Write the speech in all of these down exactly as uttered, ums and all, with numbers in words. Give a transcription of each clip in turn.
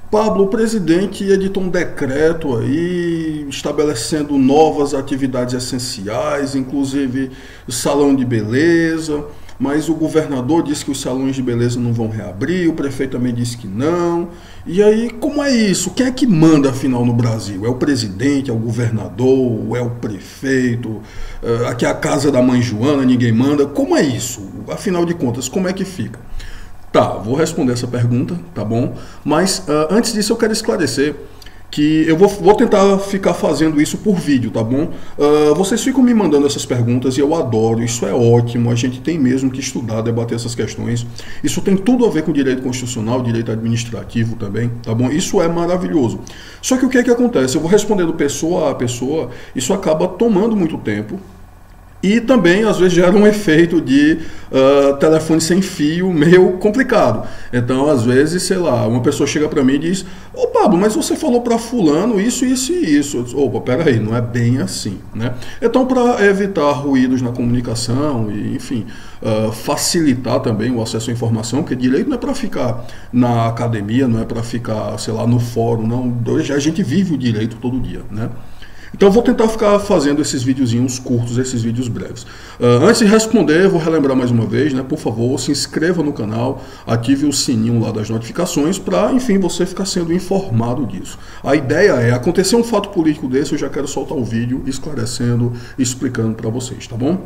Pablo, o presidente editou um decreto aí estabelecendo novas atividades essenciais, inclusive salão de beleza, mas o governador disse que os salões de beleza não vão reabrir, o prefeito também disse que não. E aí, como é isso? Quem é que manda, afinal, no Brasil? É o presidente, é o governador, é o prefeito? Aqui é a casa da mãe Joana, ninguém manda. Como é isso? Afinal de contas, como é que fica? Tá, vou responder essa pergunta, tá bom? Mas uh, antes disso eu quero esclarecer que eu vou, vou tentar ficar fazendo isso por vídeo, tá bom? Uh, vocês ficam me mandando essas perguntas e eu adoro, isso é ótimo, a gente tem mesmo que estudar, debater essas questões. Isso tem tudo a ver com direito constitucional, direito administrativo também, tá bom? Isso é maravilhoso. Só que o que é que acontece? Eu vou respondendo pessoa a pessoa, isso acaba tomando muito tempo. E também, às vezes, gera um efeito de uh, telefone sem fio meio complicado. Então, às vezes, sei lá, uma pessoa chega para mim e diz: ô Pablo, mas você falou para fulano isso, isso e isso. Eu disse, opa, peraí, não é bem assim, né? Então, para evitar ruídos na comunicação e, enfim, uh, facilitar também o acesso à informação, porque direito não é para ficar na academia, não é para ficar, sei lá, no fórum, não. Hoje a gente vive o direito todo dia, né? Então eu vou tentar ficar fazendo esses videozinhos curtos, esses vídeos breves. Uh, antes de responder, eu vou relembrar mais uma vez, né? Por favor, se inscreva no canal, ative o sininho lá das notificações para, enfim, você ficar sendo informado disso. A ideia é, acontecer um fato político desse, eu já quero soltar o vídeo esclarecendo, explicando para vocês, tá bom?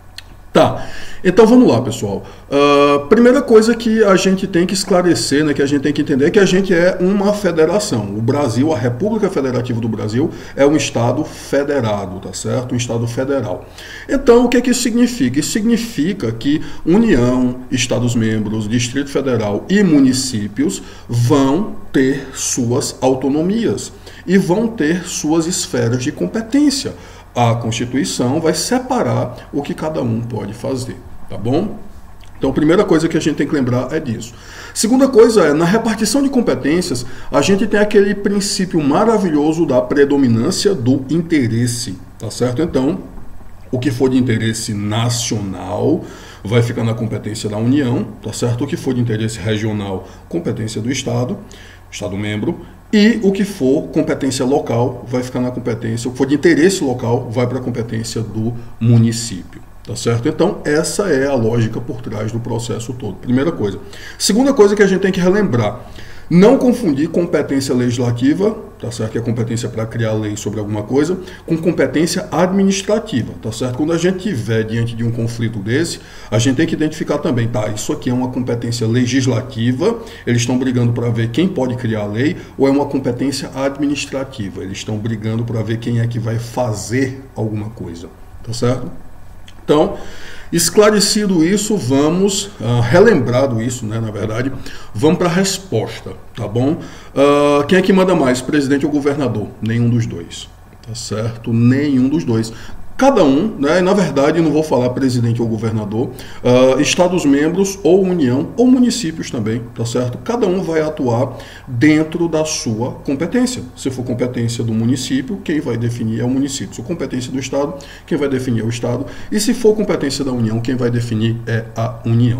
Tá, então vamos lá, pessoal. Uh, primeira coisa que a gente tem que esclarecer, né, que a gente tem que entender, é que a gente é uma federação. O Brasil, a República Federativa do Brasil, é um Estado federado, tá certo? Um Estado federal. Então, o que, que isso significa? Isso significa que União, Estados-membros, Distrito Federal e municípios vão ter suas autonomias e vão ter suas esferas de competência. A Constituição vai separar o que cada um pode fazer, tá bom? Então, a primeira coisa que a gente tem que lembrar é disso. Segunda coisa é, na repartição de competências, a gente tem aquele princípio maravilhoso da predominância do interesse, tá certo? Então, o que for de interesse nacional vai ficar na competência da União, tá certo? O que for de interesse regional, competência do Estado, Estado-membro. E o que for competência local vai ficar na competência, o que for de interesse local vai para a competência do município, tá certo? Então, essa é a lógica por trás do processo todo, primeira coisa. Segunda coisa que a gente tem que relembrar, não confundir competência legislativa, tá certo? Que é competência para criar lei sobre alguma coisa, com competência administrativa, tá certo? Quando a gente estiver diante de um conflito desse, a gente tem que identificar também, tá? Isso aqui é uma competência legislativa, eles estão brigando para ver quem pode criar a lei, ou é uma competência administrativa, eles estão brigando para ver quem é que vai fazer alguma coisa, tá certo? Então, esclarecido isso, vamos, uh, relembrado isso, né, na verdade, vamos para a resposta, tá bom? Uh, quem é que manda mais, presidente ou governador? Nenhum dos dois, tá certo? Nenhum dos dois. Cada um, né, na verdade, não vou falar presidente ou governador, uh, Estados-membros ou União ou municípios também, tá certo? Cada um vai atuar dentro da sua competência. Se for competência do município, quem vai definir é o município. Se for competência do Estado, quem vai definir é o Estado. E se for competência da União, quem vai definir é a União.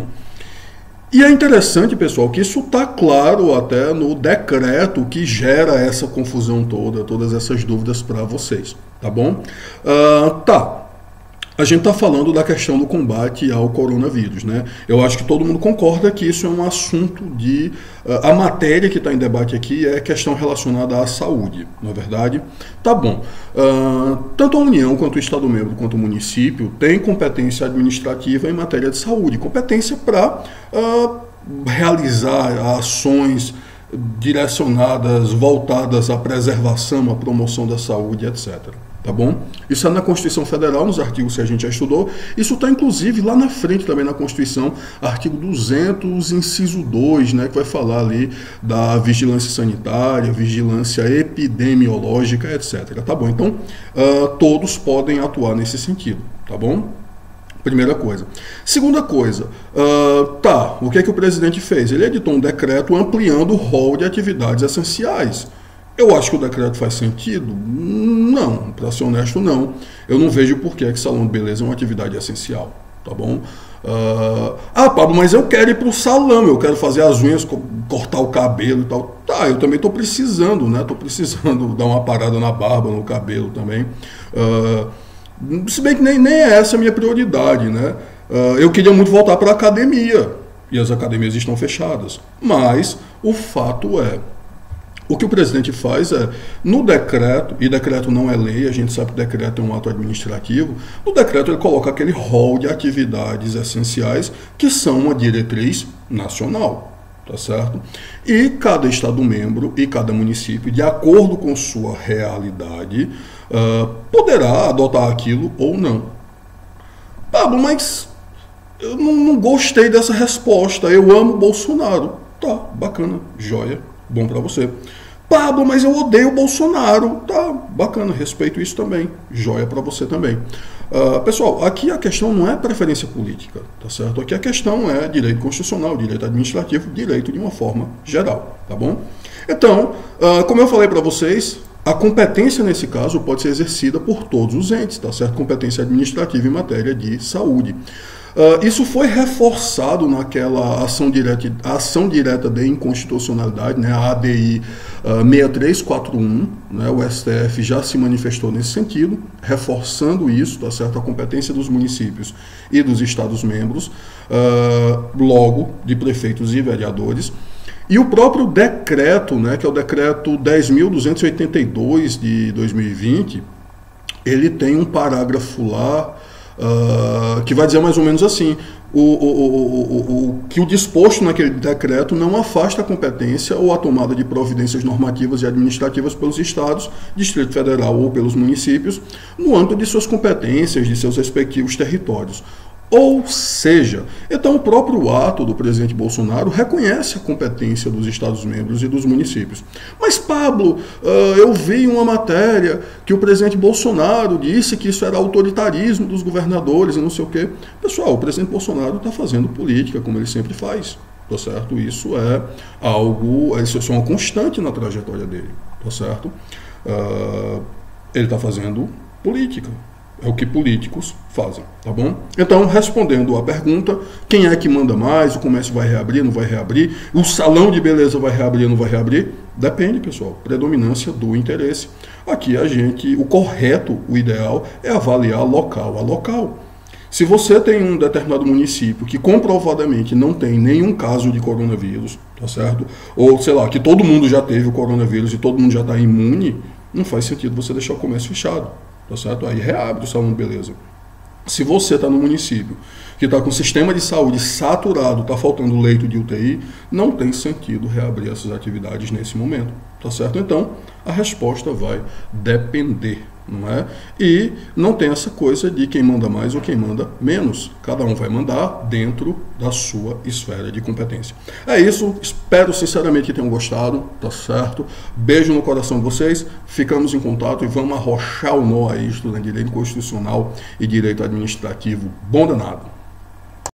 E é interessante, pessoal, que isso está claro até no decreto que gera essa confusão toda, todas essas dúvidas para vocês, tá bom? Uh, tá. A gente está falando da questão do combate ao coronavírus, né? Eu acho que todo mundo concorda que isso é um assunto de... Uh, a matéria que está em debate aqui é questão relacionada à saúde, não é verdade? Tá bom. Uh, tanto a União, quanto o Estado-membro, quanto o município tem competência administrativa em matéria de saúde, competência para uh, realizar ações direcionadas, voltadas à preservação, à promoção da saúde, etcétera. Tá bom? Isso é na Constituição Federal, nos artigos que a gente já estudou. Isso está, inclusive, lá na frente também na Constituição, artigo duzentos, inciso dois, né, que vai falar ali da vigilância sanitária, vigilância epidemiológica, etcétera. Tá bom? Então, uh, todos podem atuar nesse sentido, tá bom? Primeira coisa. Segunda coisa, uh, tá, o que é que o presidente fez? Ele editou um decreto ampliando o rol de atividades essenciais. Eu acho que o decreto faz sentido? Não, para ser honesto, não. Eu não vejo por que que salão de beleza é uma atividade essencial, tá bom? Uh, ah, Pablo, mas eu quero ir para o salão, eu quero fazer as unhas, cortar o cabelo e tal. Tá, Tá, eu também estou precisando, né? Estou precisando dar uma parada na barba, no cabelo também. Uh, se bem que nem, nem essa é a minha prioridade, né? Uh, eu queria muito voltar para a academia, e as academias estão fechadas. Mas o fato é, o que o presidente faz é, no decreto, e decreto não é lei, a gente sabe que decreto é um ato administrativo, no decreto ele coloca aquele rol de atividades essenciais que são uma diretriz nacional. Tá certo? E cada Estado-membro e cada município, de acordo com sua realidade, uh, poderá adotar aquilo ou não. Pablo, mas eu não, não gostei dessa resposta. Eu amo Bolsonaro. Tá, bacana, joia, bom para você. Pablo, mas eu odeio Bolsonaro. Tá, bacana, respeito isso também. Joia para você também. Uh, pessoal, aqui a questão não é preferência política, tá certo? Aqui a questão é direito constitucional, direito administrativo, direito de uma forma geral, tá bom? Então, uh, como eu falei para vocês, a competência nesse caso pode ser exercida por todos os entes, tá certo? Competência administrativa em matéria de saúde. Uh, isso foi reforçado naquela ação direta, ação direta de inconstitucionalidade, né, a ADI uh, seis três quatro um, né, o S T F já se manifestou nesse sentido, reforçando isso, tá certo, a competência dos municípios e dos Estados-membros, uh, logo de prefeitos e vereadores. E o próprio decreto, né, que é o decreto dez mil duzentos e oitenta e dois de dois mil e vinte, ele tem um parágrafo lá, Uh, que vai dizer mais ou menos assim, o, o, o, o, o, que o disposto naquele decreto não afasta a competência ou a tomada de providências normativas e administrativas pelos estados, Distrito Federal ou pelos municípios, no âmbito de suas competências, de seus respectivos territórios. Ou seja, então o próprio ato do presidente Bolsonaro reconhece a competência dos Estados-membros e dos municípios. Mas, Pablo, eu vi uma matéria que o presidente Bolsonaro disse que isso era autoritarismo dos governadores e não sei o quê. Pessoal, o presidente Bolsonaro está fazendo política, como ele sempre faz, tá certo? Isso é algo, isso é uma constante na trajetória dele, tá certo? Uh, ele está fazendo política. É o que políticos fazem, tá bom? Então, respondendo à pergunta, quem é que manda mais? O comércio vai reabrir, não vai reabrir? O salão de beleza vai reabrir, não vai reabrir? Depende, pessoal. Predominância do interesse. Aqui a gente, o correto, o ideal, é avaliar local a local. Se você tem um determinado município que comprovadamente não tem nenhum caso de coronavírus, tá certo? Ou, sei lá, que todo mundo já teve o coronavírus e todo mundo já está imune, não faz sentido você deixar o comércio fechado. Tá certo? Aí reabre o salão de beleza. Se você está no município que está com o sistema de saúde saturado, está faltando leito de U T I, não tem sentido reabrir essas atividades nesse momento. Tá certo? Então, a resposta vai depender, não é? E não tem essa coisa de quem manda mais ou quem manda menos. Cada um vai mandar dentro da sua esfera de competência. É isso. Espero sinceramente que tenham gostado, tá certo? Beijo no coração de vocês. Ficamos em contato e vamos arrochar o nó aí, estudando direito constitucional e direito administrativo. Bom danado.